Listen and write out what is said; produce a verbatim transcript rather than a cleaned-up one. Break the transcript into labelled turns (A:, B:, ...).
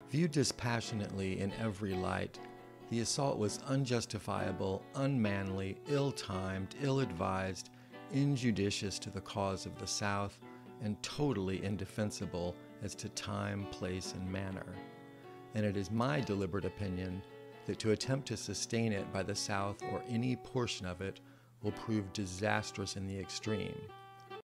A: Viewed dispassionately in every light, the assault was unjustifiable, unmanly, ill-timed, ill-advised, injudicious to the cause of the South, and totally indefensible as to time, place, and manner. And it is my deliberate opinion that to attempt to sustain it by the South or any portion of it will prove disastrous in the extreme.